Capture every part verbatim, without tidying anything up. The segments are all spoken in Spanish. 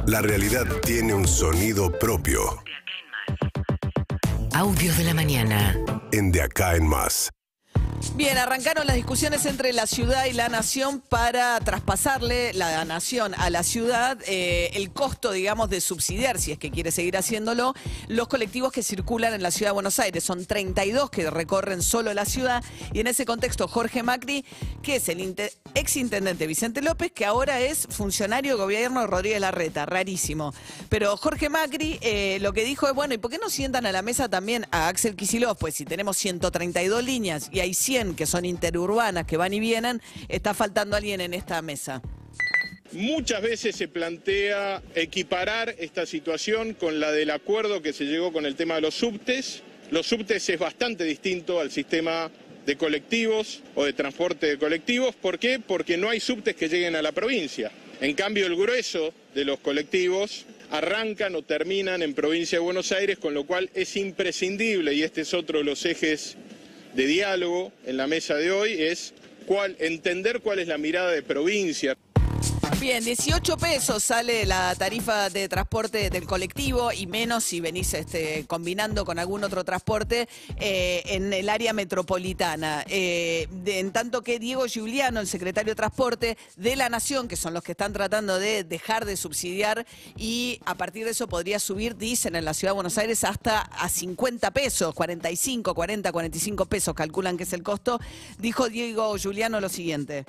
La realidad tiene un sonido propio. Audios de la mañana. En De Acá en Más. Bien, arrancaron las discusiones entre la ciudad y la nación para traspasarle la nación a la ciudad eh, el costo, digamos, de subsidiar, si es que quiere seguir haciéndolo, los colectivos que circulan en la ciudad de Buenos Aires. Son treinta y dos que recorren solo la ciudad y en ese contexto Jorge Macri, que es el exintendente Vicente López, que ahora es funcionario de gobierno de Rodríguez Larreta, rarísimo. Pero Jorge Macri eh, lo que dijo es, bueno, ¿y por qué no sientan a la mesa también a Axel Kicillof? Pues si tenemos ciento treinta y dos líneas y hay cien que son interurbanas, que van y vienen, está faltando alguien en esta mesa. Muchas veces se plantea equiparar esta situación con la del acuerdo que se llegó con el tema de los subtes. Los subtes es bastante distinto al sistema de colectivos o de transporte de colectivos. ¿Por qué? Porque no hay subtes que lleguen a la provincia. En cambio, el grueso de los colectivos arrancan o terminan en provincia de Buenos Aires, con lo cual es imprescindible, y este es otro de los ejes de diálogo en la mesa de hoy, es cuál, entender cuál es la mirada de provincia. Bien, dieciocho pesos sale la tarifa de transporte del colectivo y menos si venís este, combinando con algún otro transporte eh, en el área metropolitana. Eh, de, en tanto que Diego Giuliano, el secretario de Transporte de la Nación, que son los que están tratando de dejar de subsidiar y a partir de eso podría subir, dicen en la Ciudad de Buenos Aires, hasta a cincuenta pesos, cuarenta y cinco, cuarenta, cuarenta y cinco pesos, calculan que es el costo. Dijo Diego Giuliano lo siguiente.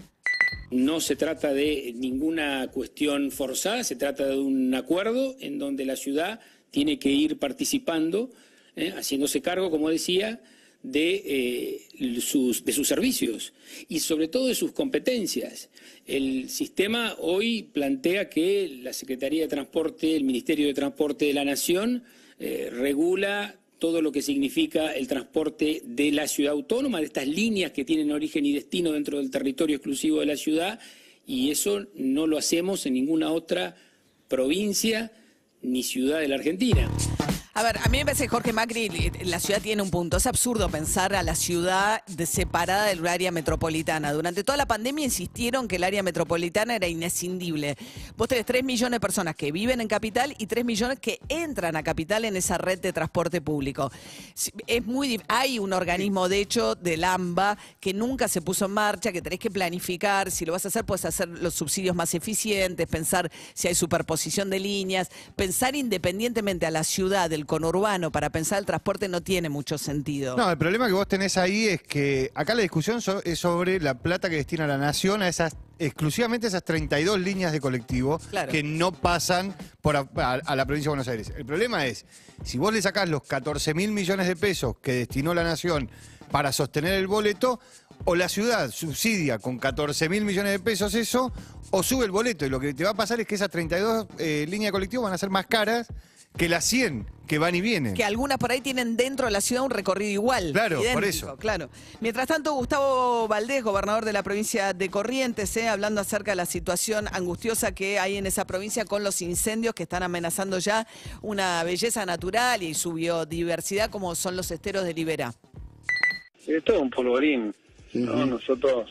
No se trata de ninguna cuestión forzada, se trata de un acuerdo en donde la ciudad tiene que ir participando, eh, haciéndose cargo, como decía, de, eh, sus, de sus servicios y sobre todo de sus competencias. El sistema hoy plantea que la Secretaría de Transporte, el Ministerio de Transporte de la Nación, eh, regula todo lo que significa el transporte de la ciudad autónoma, de estas líneas que tienen origen y destino dentro del territorio exclusivo de la ciudad, y eso no lo hacemos en ninguna otra provincia ni ciudad de la Argentina. A ver, a mí me parece, Jorge Macri, la ciudad tiene un punto. Es absurdo pensar a la ciudad de separada del área metropolitana. Durante toda la pandemia insistieron que el área metropolitana era inescindible. Vos tenés tres millones de personas que viven en Capital y tres millones que entran a Capital en esa red de transporte público. Es muy, hay un organismo, de hecho, del AMBA, que nunca se puso en marcha, que tenés que planificar. Si lo vas a hacer, puedes hacer los subsidios más eficientes, pensar si hay superposición de líneas, pensar independientemente a la ciudad del conurbano para pensar el transporte no tiene mucho sentido. No, el problema que vos tenés ahí es que acá la discusión so- es sobre la plata que destina la Nación a esas exclusivamente esas treinta y dos líneas de colectivo, claro, que no pasan por a, a, a la provincia de Buenos Aires. El problema es, si vos le sacás los catorce mil millones de pesos que destinó la Nación para sostener el boleto, o la ciudad subsidia con catorce mil millones de pesos eso, o sube el boleto. Y lo que te va a pasar es que esas treinta y dos eh, líneas de colectivo van a ser más caras que las cien que van y vienen. Que algunas por ahí tienen dentro de la ciudad un recorrido igual. Claro, idéntico, por eso. Claro. Mientras tanto, Gustavo Valdés, gobernador de la provincia de Corrientes, eh, hablando acerca de la situación angustiosa que hay en esa provincia con los incendios que están amenazando ya una belleza natural y su biodiversidad como son los esteros de Liberá. Esto es un polvorín, ¿no? Uh-huh. Nosotros,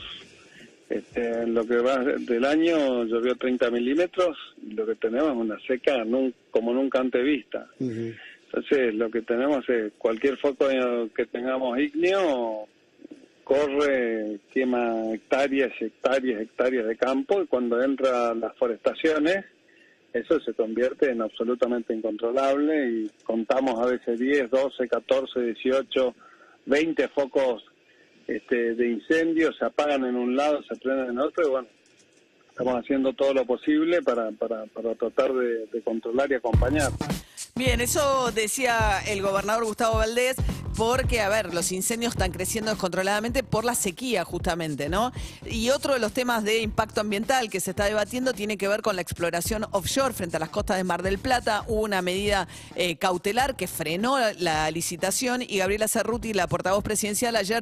este, en lo que va del año, llovió treinta milímetros y lo que tenemos es una seca nun, como nunca antes vista. Uh-huh. Entonces, lo que tenemos es cualquier foco que tengamos ígneo, corre, quema hectáreas, hectáreas, hectáreas de campo, y cuando entran las forestaciones, eso se convierte en absolutamente incontrolable y contamos a veces diez, doce, catorce, dieciocho, veinte focos este, de incendios, se apagan en un lado, se prenden en otro, y bueno, estamos haciendo todo lo posible para, para, para tratar de, de controlar y acompañar. Bien, eso decía el gobernador Gustavo Valdés, porque, a ver, los incendios están creciendo descontroladamente por la sequía, justamente, ¿no? Y otro de los temas de impacto ambiental que se está debatiendo tiene que ver con la exploración offshore frente a las costas de Mar del Plata. Hubo una medida eh, cautelar que frenó la licitación y Gabriela Cerruti, la portavoz presidencial, ayer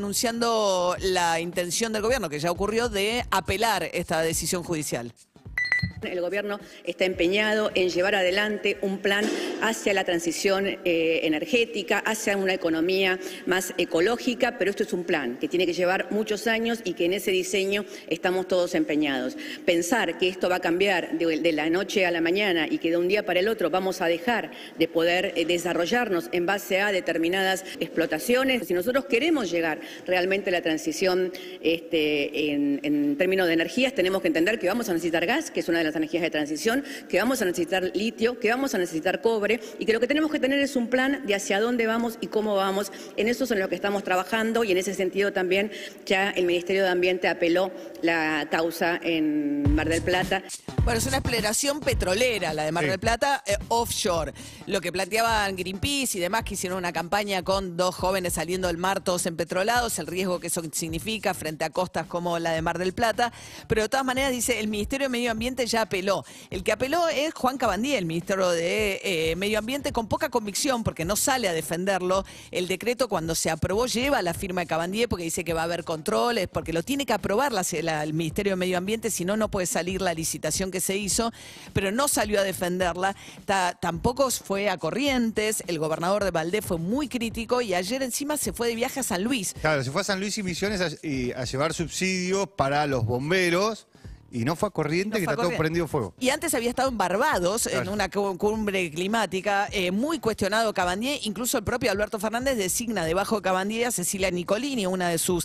anunciando la intención del gobierno, que ya ocurrió, de apelar esta decisión judicial. El gobierno está empeñado en llevar adelante un plan hacia la transición eh, energética, hacia una economía más ecológica, pero esto es un plan que tiene que llevar muchos años y que en ese diseño estamos todos empeñados. Pensar que esto va a cambiar de, de la noche a la mañana y que de un día para el otro vamos a dejar de poder eh, desarrollarnos en base a determinadas explotaciones. Si nosotros queremos llegar realmente a la transición este, en, en términos de energías, tenemos que entender que vamos a necesitar gas, que es una de las energías de transición, que vamos a necesitar litio, que vamos a necesitar cobre y que lo que tenemos que tener es un plan de hacia dónde vamos y cómo vamos. En eso es en lo que estamos trabajando y en ese sentido también ya el Ministerio de Ambiente apeló la causa en Mar del Plata. Bueno, es una exploración petrolera la de Mar Sí. del Plata, eh, offshore. Lo que planteaban Greenpeace y demás, que hicieron una campaña con dos jóvenes saliendo del mar todos empetrolados, el riesgo que eso significa frente a costas como la de Mar del Plata. Pero de todas maneras, dice, el Ministerio de Medio Ambiente ya apeló. El que apeló es Juan Cabandier, el ministro de eh, Medio Ambiente, con poca convicción, porque no sale a defenderlo. El decreto, cuando se aprobó, lleva la firma de Cabandier, porque dice que va a haber controles, porque lo tiene que aprobar la, la, el Ministerio de Medio Ambiente, si no, no puede salir la licitación que se hizo, pero no salió a defenderla. Ta, tampoco fue a Corrientes, el gobernador de Valdés fue muy crítico y ayer encima se fue de viaje a San Luis. Claro, se fue a San Luis y Misiones a, y a llevar subsidios para los bomberos. Y no fue a Corrientes, No que fue a está todo Corrientes. prendido fuego. Y antes había estado en Barbados, Claro. en una cu- cumbre climática, eh, muy cuestionado Cabandier. Incluso el propio Alberto Fernández designa debajo de Cabandier a Cecilia Nicolini, una de sus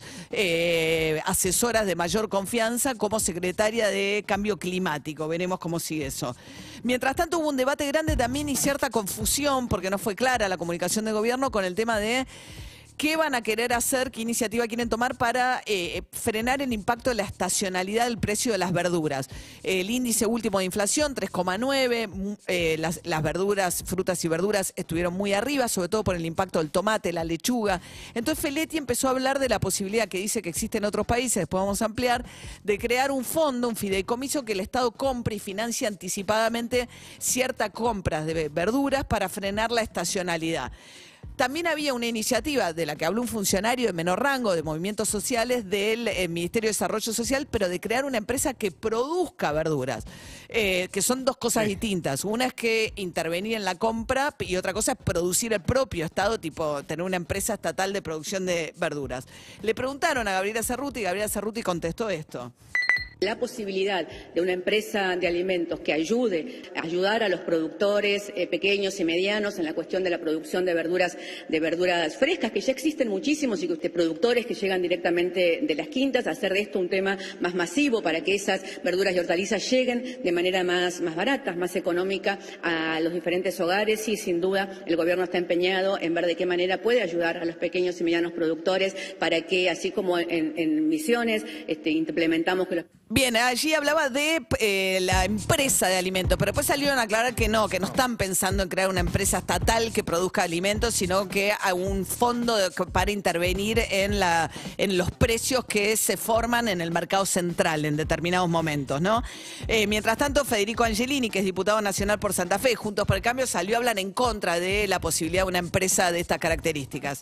eh, asesoras de mayor confianza, como secretaria de Cambio Climático. Veremos cómo sigue eso. Mientras tanto, hubo un debate grande también y cierta confusión, porque no fue clara la comunicación de gobierno con el tema de ¿qué van a querer hacer? ¿Qué iniciativa quieren tomar para eh, frenar el impacto de la estacionalidad del precio de las verduras? El índice último de inflación, tres coma nueve, eh, las, las verduras, frutas y verduras estuvieron muy arriba, sobre todo por el impacto del tomate, la lechuga. Entonces Feletti empezó a hablar de la posibilidad que dice que existe en otros países, después vamos a ampliar, de crear un fondo, un fideicomiso que el Estado compre y financie anticipadamente ciertas compras de verduras para frenar la estacionalidad. También había una iniciativa de la que habló un funcionario de menor rango de movimientos sociales del eh, Ministerio de Desarrollo Social, pero de crear una empresa que produzca verduras, eh, que son dos cosas Sí. distintas. Una es que intervenir en la compra y otra cosa es producir el propio Estado, tipo tener una empresa estatal de producción de verduras. Le preguntaron a Gabriela Cerruti y Gabriela Cerruti contestó esto. La posibilidad de una empresa de alimentos que ayude a ayudar a los productores eh, pequeños y medianos en la cuestión de la producción de verduras de verduras frescas, que ya existen muchísimos y que usted, productores que llegan directamente de las quintas, a hacer de esto un tema más masivo para que esas verduras y hortalizas lleguen de manera más, más barata, más económica a los diferentes hogares y sin duda el gobierno está empeñado en ver de qué manera puede ayudar a los pequeños y medianos productores para que, así como en, en Misiones, este, implementamos que los Bien, allí hablaba de eh, la empresa de alimentos, pero después salieron a aclarar que no, que no están pensando en crear una empresa estatal que produzca alimentos, sino que a un fondo de- para intervenir en, la, en los precios que se forman en el mercado central en determinados momentos, ¿no? Eh, mientras tanto, Federico Angelini, que es diputado nacional por Santa Fe, Juntos por el Cambio, salió a hablar en contra de la posibilidad de una empresa de estas características.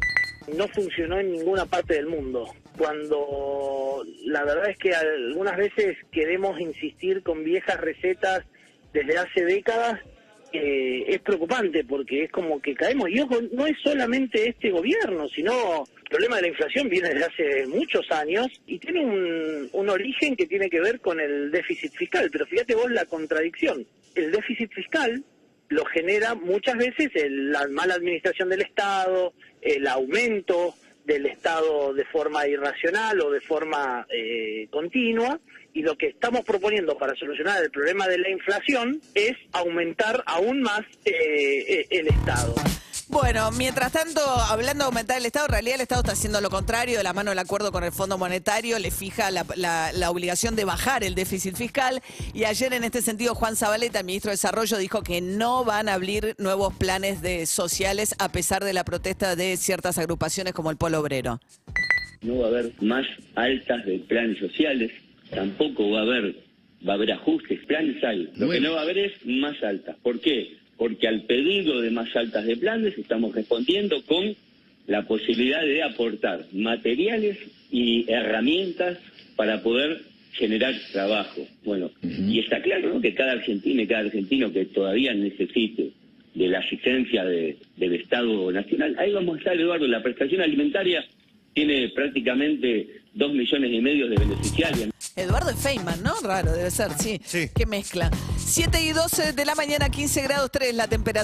No funcionó en ninguna parte del mundo. Cuando la verdad es que algunas veces queremos insistir con viejas recetas desde hace décadas, eh, es preocupante porque es como que caemos. Y ojo, no es solamente este gobierno, sino el problema de la inflación viene desde hace muchos años y tiene un, un origen que tiene que ver con el déficit fiscal. Pero fíjate vos la contradicción. El déficit fiscal lo genera muchas veces el, la mala administración del Estado, el aumento del Estado de forma irracional o de forma eh, continua, y lo que estamos proponiendo para solucionar el problema de la inflación es aumentar aún más eh, el Estado. Bueno, mientras tanto, hablando de aumentar el Estado, en realidad el Estado está haciendo lo contrario, de la mano del acuerdo con el Fondo Monetario, le fija la, la, la obligación de bajar el déficit fiscal, y ayer en este sentido Juan Zabaleta, el ministro de Desarrollo, dijo que no van a abrir nuevos planes de sociales a pesar de la protesta de ciertas agrupaciones como el Polo Obrero. No va a haber más altas de planes sociales, tampoco va a haber, va a haber ajustes, planes hay. Lo que no va a haber es más altas. ¿Por qué? Porque al pedido de más altas de planes estamos respondiendo con la posibilidad de aportar materiales y herramientas para poder generar trabajo. Bueno, uh-huh. y está claro, ¿no?, que cada argentino y cada argentino que todavía necesite de la asistencia de, del Estado Nacional, ahí vamos a estar, Eduardo. La prestación alimentaria tiene prácticamente dos millones y medio de beneficiarios. Eduardo Feynman, ¿no? Raro, debe ser, sí. sí. Qué mezcla. siete y doce de la mañana, quince grados tres la temperatura.